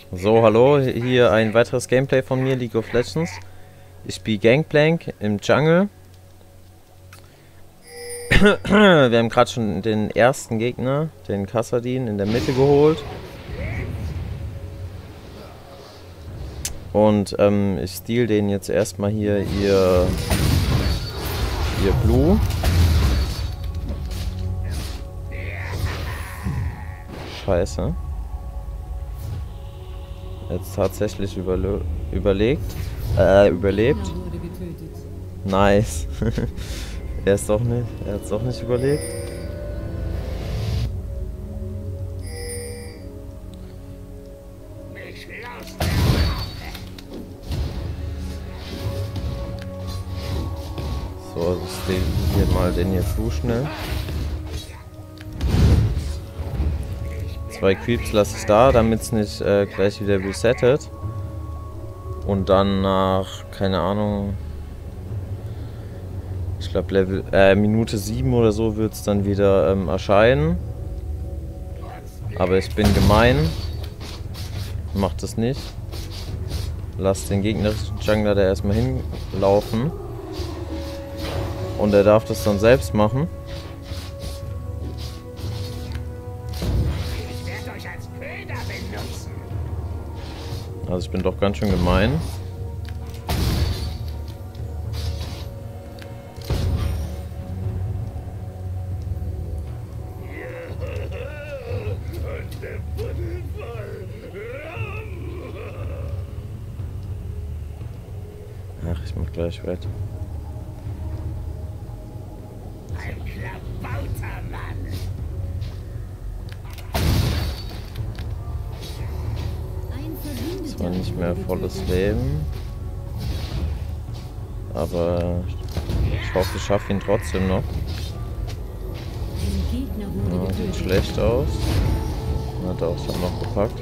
So, hallo, hier ein weiteres Gameplay von mir, League of Legends. Ich spiele Gangplank im Jungle. Wir haben gerade schon den ersten Gegner, den Kassadin, in der Mitte geholt. Und ich steal denen jetzt erstmal hier ihr Blue. Scheiße. Jetzt tatsächlich überlebt. Nice. Er hat es doch nicht überlebt. So, ich stehe hier mal den hier zu schnell. 2 Creeps lasse ich da, damit es nicht gleich wieder resettet. Und dann nach, keine Ahnung, ich glaube Minute 7 oder so wird es dann wieder erscheinen. Aber ich bin gemein. Mach das nicht. Lass den gegnerischen Jungler da erstmal hinlaufen. Und er darf das dann selbst machen. Also ich bin doch ganz schön gemein. Ach, ich mach gleich wett. Ein klabauter Mann. Zwar nicht mehr volles Leben, aber ich hoffe, ich schaffe ihn trotzdem noch. Ja, sieht schlecht aus. Hat er auch schon noch gepackt.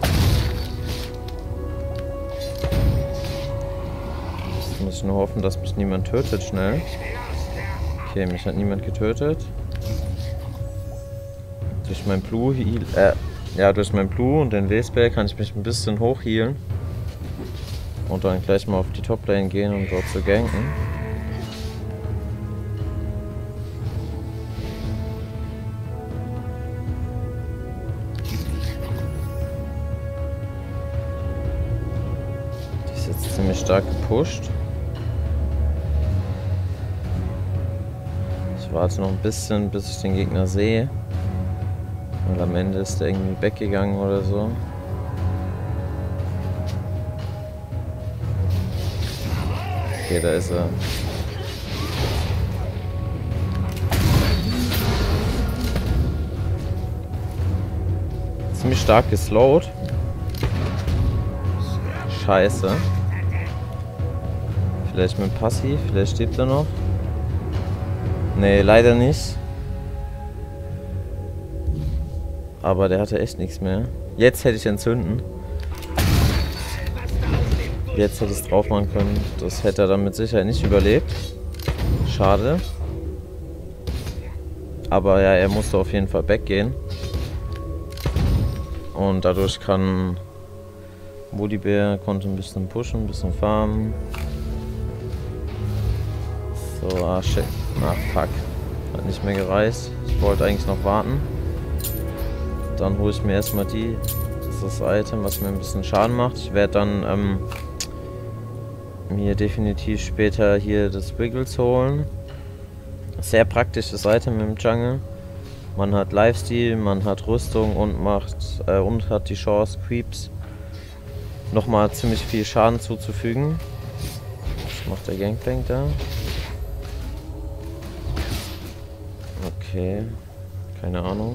Jetzt muss ich nur hoffen, dass mich niemand tötet schnell. Okay, mich hat niemand getötet. Durch mein Blue durch mein Blue und den W-Spell kann ich mich ein bisschen hochhealen. Und dann gleich mal auf die Top-Lane gehen, um dort zu ganken. Die ist jetzt ziemlich stark gepusht. Ich warte noch ein bisschen, bis ich den Gegner sehe. Weil am Ende ist der irgendwie weggegangen oder so. Okay, da ist er. Ziemlich stark geslowt. Scheiße. Vielleicht mit Passiv, vielleicht stirbt er noch. Nee, leider nicht. Aber der hatte echt nichts mehr. Jetzt hätte ich entzünden. Jetzt hätte ich es drauf machen können. Das hätte er dann mit Sicherheit nicht überlebt. Schade. Aber ja, er musste auf jeden Fall weggehen. Und dadurch kann Volibear konnte ein bisschen pushen, ein bisschen farmen. So, ah shit. Ach fuck. Hat nicht mehr gereicht. Ich wollte eigentlich noch warten. Dann hole ich mir erstmal das Item, was mir ein bisschen Schaden macht. Ich werde dann mir definitiv später hier das Wiggles holen. Sehr praktisches Item im Jungle. Man hat Lifesteal, man hat Rüstung und hat die Chance, Creeps nochmal ziemlich viel Schaden zuzufügen. Was macht der Gangplank da? Okay, keine Ahnung.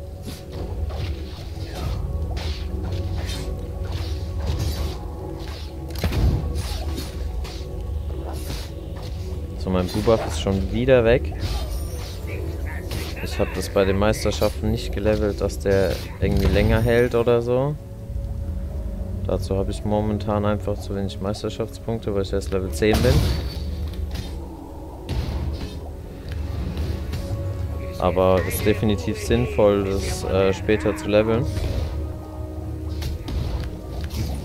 So, mein Blue Buff ist schon wieder weg. Ich habe das bei den Meisterschaften nicht gelevelt, dass der irgendwie länger hält oder so. Dazu habe ich momentan einfach zu wenig Meisterschaftspunkte, weil ich erst Level 10 bin. Aber es ist definitiv sinnvoll, das später zu leveln.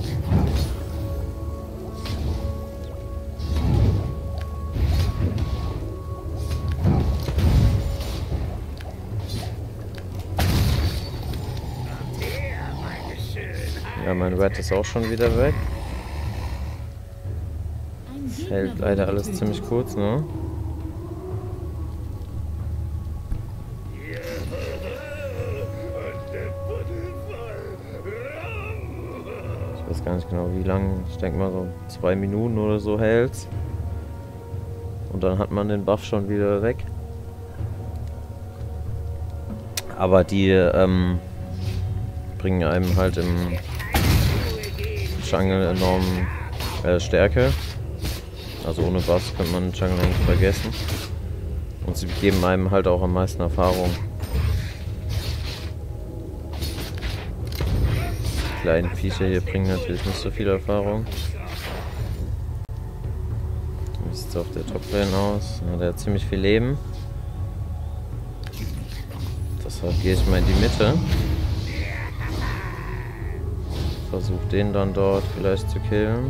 Ja, mein Red ist auch schon wieder weg. Das hält leider alles ziemlich kurz, ne? Ich weiß gar nicht genau wie lang. Ich denke mal so 2 Minuten oder so hält's. Und dann hat man den Buff schon wieder weg. Aber die bringen einem halt im Jungle enorm Stärke. Also ohne Buffs könnte man den Jungle nicht vergessen. Und sie geben einem halt auch am meisten Erfahrung. Die kleinen Viecher hier bringen natürlich nicht so viel Erfahrung. Wie sieht es auf der Top-Lane aus? Ja, der hat ziemlich viel Leben. Deshalb gehe ich mal in die Mitte. Versuche den dann dort vielleicht zu killen.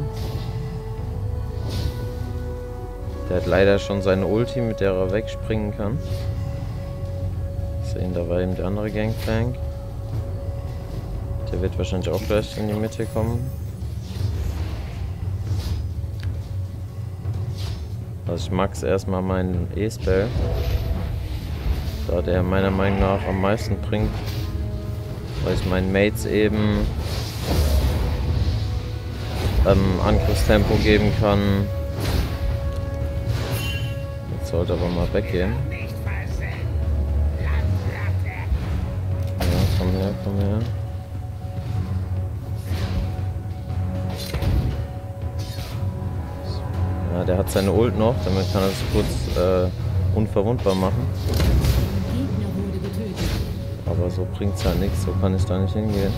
Der hat leider schon seine Ulti, mit der er wegspringen kann. Sehen, da war eben der andere Gangplank. Der wird wahrscheinlich auch gleich in die Mitte kommen. Also ich max erstmal meinen E-Spell. Da der meiner Meinung nach am meisten bringt. Weil ich meinen Mates eben Angriffstempo geben kann. Jetzt sollte aber mal weggehen. Ja, komm her, komm her. Ja, der hat seine Ult noch, damit kann er es kurz unverwundbar machen. Aber so bringt es halt nichts, so kann ich da nicht hingehen.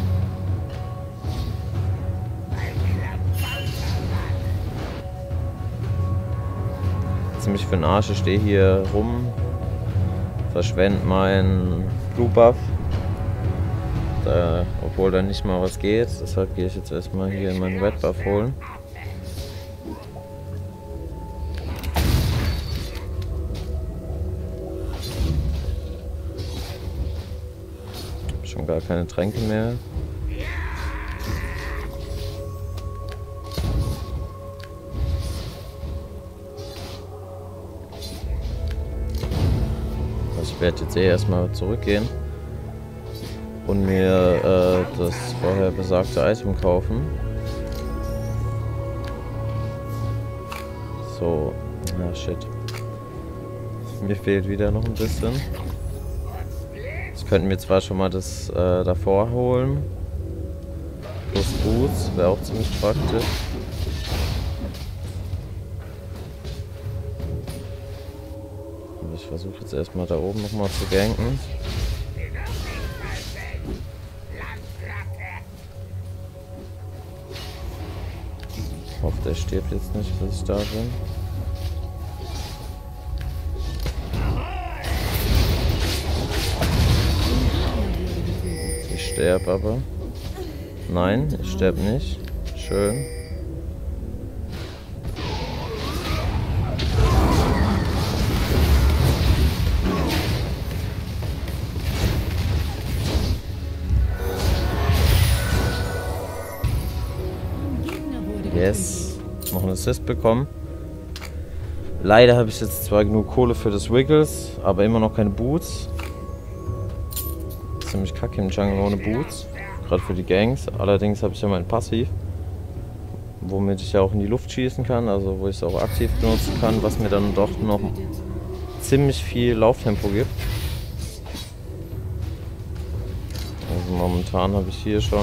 Ziemlich für den Arsch, ich stehe hier rum, verschwende meinen Blue Buff, obwohl da nicht mal was geht, deshalb gehe ich jetzt erstmal hier meinen Red Buff holen. Schon gar keine Tränke mehr. Ich werde jetzt erstmal zurückgehen und mir das vorher besagte Item kaufen. So, na shit. Mir fehlt wieder noch ein bisschen. Jetzt könnten wir zwar schon mal das davor holen. Plus Boots, wäre auch ziemlich praktisch. Ich versuche jetzt erstmal da oben nochmal zu ganken. Ich hoffe, der stirbt jetzt nicht, bis ich da bin. Ich sterbe aber. Nein, ich sterbe nicht. Schön. Yes, noch einen Assist bekommen. Leider habe ich jetzt zwar genug Kohle für das Wiggles, aber immer noch keine Boots. Ziemlich kacke im Jungle ohne Boots, gerade für die Gangs. Allerdings habe ich ja mein Passiv, womit ich ja auch in die Luft schießen kann, also wo ich es auch aktiv benutzen kann, was mir dann doch noch ziemlich viel Lauftempo gibt. Also momentan habe ich hier schon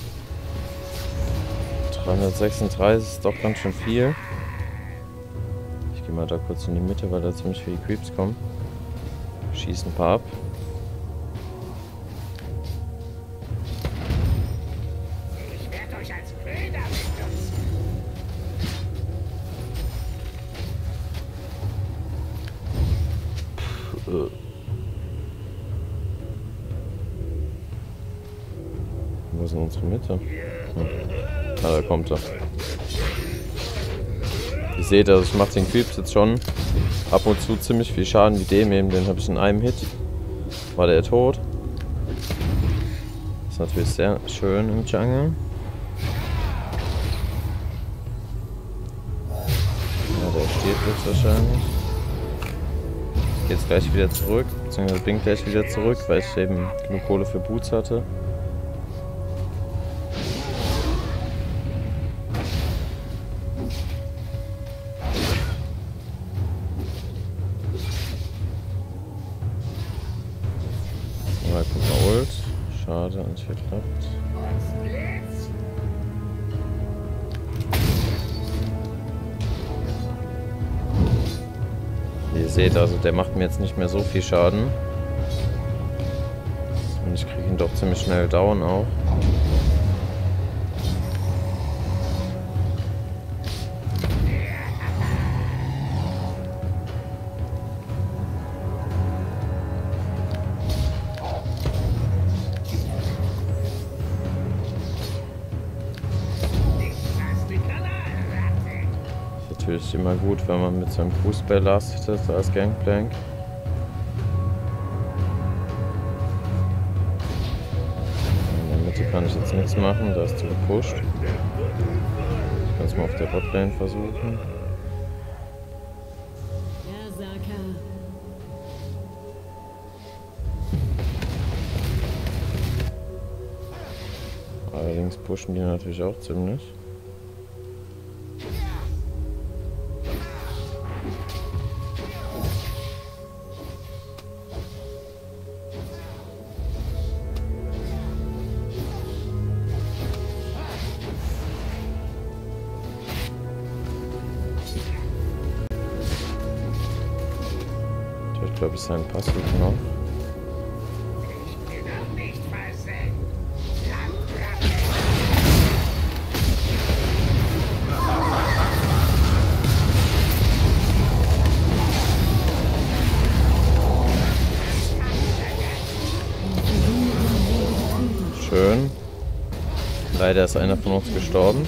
336, ist doch ganz schön viel. Ich gehe mal da kurz in die Mitte, weil da ziemlich viele Creeps kommen. Schießen ein paar ab. Ich werde euch als Köder benutzen. Wo ist denn unsere Mitte? Ah, da kommt er. Ihr seht, also ich mache den Creeps jetzt schon ab und zu ziemlich viel Schaden wie dem eben. Den habe ich in einem Hit. War der tot. Das ist natürlich sehr schön im Jungle. jetzt wahrscheinlich. Geht's gleich wieder zurück, beziehungsweise bin gleich wieder zurück, weil ich eben genug Kohle für Boots hatte. Mal gucken, Ult. Schade, nicht geklappt. Wie ihr seht, also der macht mir jetzt nicht mehr so viel Schaden. Und ich kriege ihn doch ziemlich schnell down auch. Natürlich immer gut, wenn man mit seinem Fußball lastet als Gangplank. In der Mitte kann ich jetzt nichts machen, da ist zu gepusht. Ich kann es mal auf der Botlane versuchen. Allerdings pushen die natürlich auch ziemlich. Ich glaube, es ist ein Passiv noch. Schön. Leider ist einer von uns gestorben.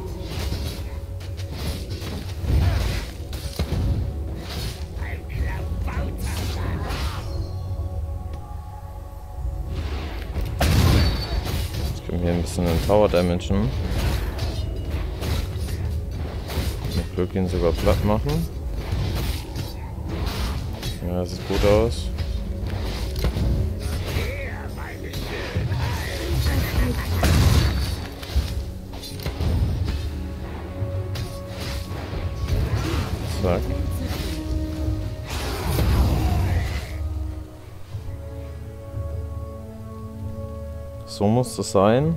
Hier ein bisschen den Tower Dimension. Mit Glück ihn sogar platt machen. Ja, das sieht gut aus. Zack. So muss es sein.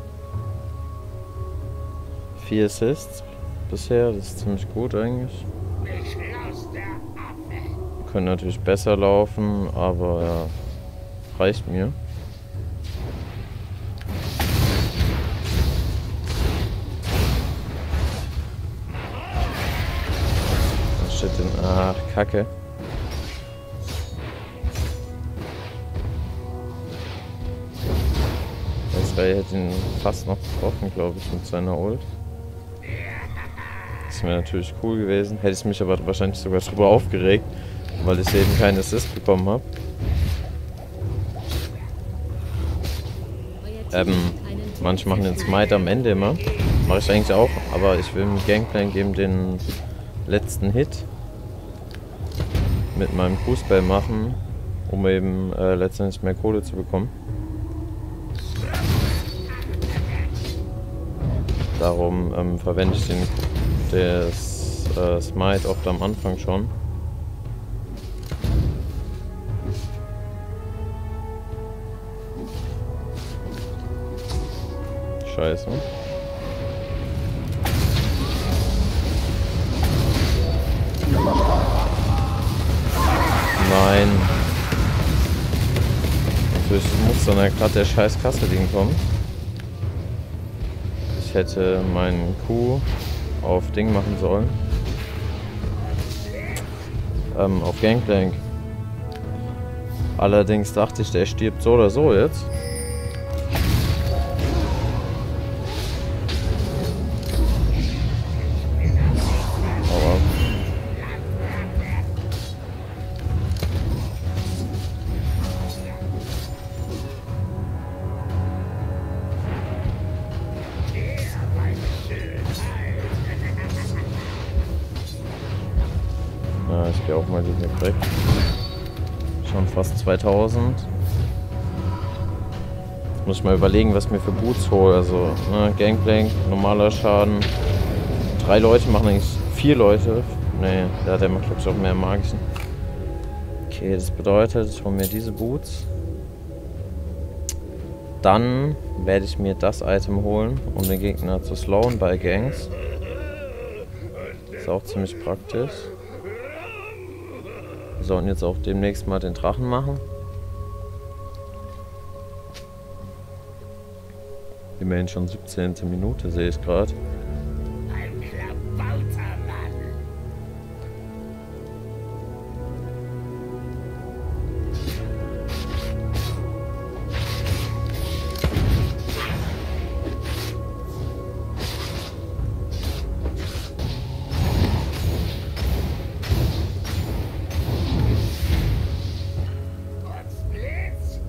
4 Assists bisher, das ist ziemlich gut eigentlich. Können natürlich besser laufen, aber ja, reicht mir. Was steht denn? Ach, Kacke. Er hätte ihn fast noch getroffen, glaube ich, mit seiner Ult. Das wäre natürlich cool gewesen. Hätte ich mich aber wahrscheinlich sogar drüber aufgeregt, weil ich eben keinen Assist bekommen habe. Manche machen den Smite am Ende immer. Mache ich eigentlich auch, aber ich will mit Gangplank eben den letzten Hit mit meinem Fußball machen, um eben letztendlich mehr Kohle zu bekommen. Darum verwende ich das Smite oft am Anfang schon. Scheiße. Nein. Natürlich muss dann ja gerade der scheiß Kasseling kommen. Ich hätte meinen Q auf Ding machen sollen. Auf Gangplank. Allerdings dachte ich, der stirbt so oder so jetzt. mal die hier weg. Schon fast 2000. Jetzt muss ich mal überlegen, was ich mir für Boots hole. Also, ne, Gangplank, normaler Schaden. 3 Leute machen eigentlich 4 Leute. Ne, der macht, glaube ich, auch mehr magischen. Okay, das bedeutet, ich hole mir diese Boots. Dann werde ich mir das Item holen, um den Gegner zu slowen bei Gangs. Ist auch ziemlich praktisch. Wir sollten jetzt auch demnächst mal den Drachen machen. Immerhin schon 17. Minute, sehe ich gerade. Ein klabauter Mann. Blitz.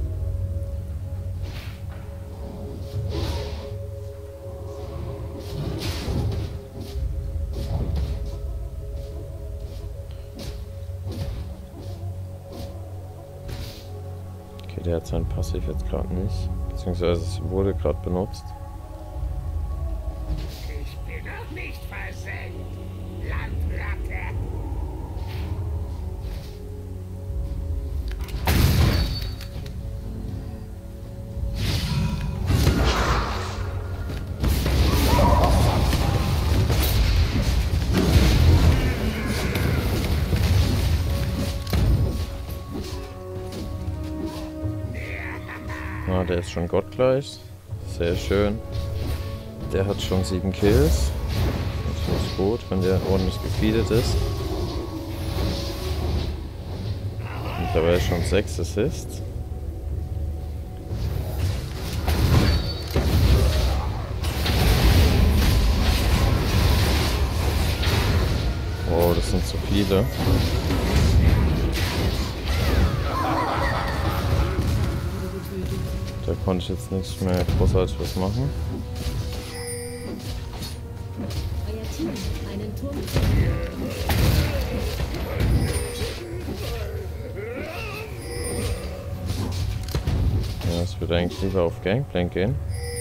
Okay, der hat sein Passiv jetzt gerade nicht. Beziehungsweise es wurde gerade benutzt. Ich bin noch nicht versenkt. Landratte. Ah, der ist schon gottgleich. Sehr schön. Der hat schon 7 Kills. Das ist gut, wenn der ordentlich gefeedet ist. Mittlerweile schon 6 Assists. Oh, das sind zu viele. Da konnte ich jetzt nicht mehr großartig was machen. Euer Team hat einen Turm. Ja, ich würde eigentlich lieber auf Gangplank gehen.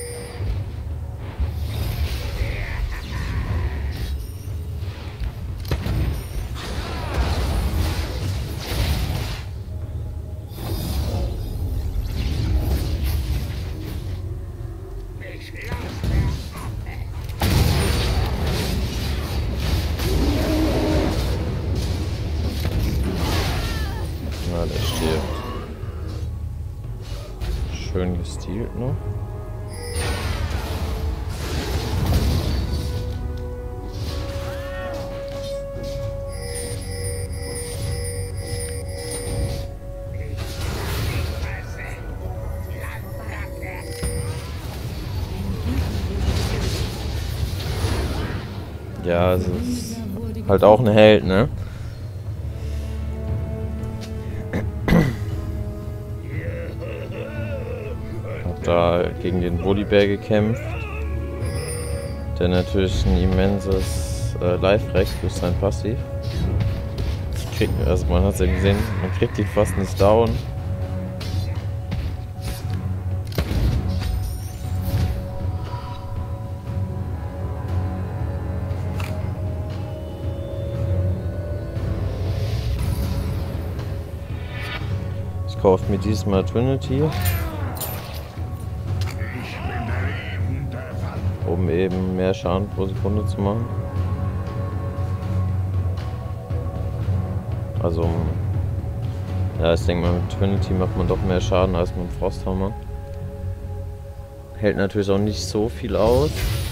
Na, der stirbt. Schön gestealt noch. Ja, es ist halt auch ein Held, ne? Hab da gegen den Volibear gekämpft, der natürlich ein immenses Life-Rack durch sein Passiv. Also man hat es ja gesehen, man kriegt die fast nicht down. Ich kaufe mir diesmal Trinity, um eben mehr Schaden pro Sekunde zu machen. Also, ja, ich denke mal, mit Trinity macht man doch mehr Schaden als mit dem Frosthammer. Hält natürlich auch nicht so viel aus.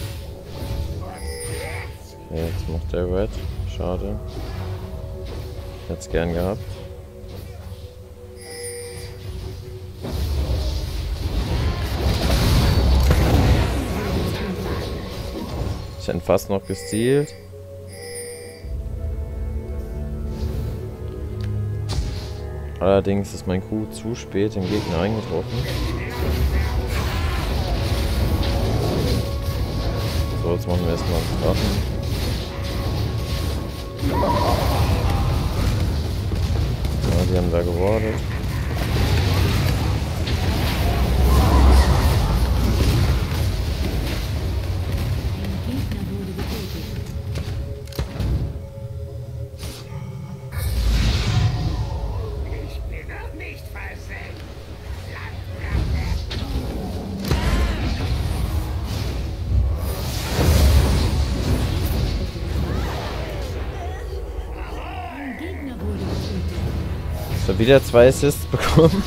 Okay, jetzt macht der Red. Schade. Ich hätte es gern gehabt. Ich hätte fast noch gestealt. Allerdings ist mein Q zu spät im Gegner eingetroffen. So, jetzt machen wir erstmal einen Drachen. die haben da gewartet. Ich bin noch nicht versenkt. Landratte. Ein Gegner wurde getötet. So, wieder 2 Assists bekommen.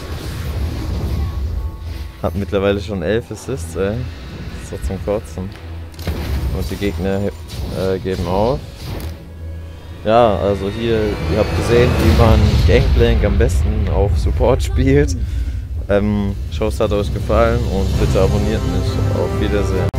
Hab mittlerweile schon 11 Assists, ey. Das ist doch zum Kotzen. Und die Gegner geben auf. Ja, also hier, ihr habt gesehen, wie man Gangplank am besten auf Support spielt. Ich hoffe, es hat euch gefallen und bitte abonniert mich. Auf Wiedersehen.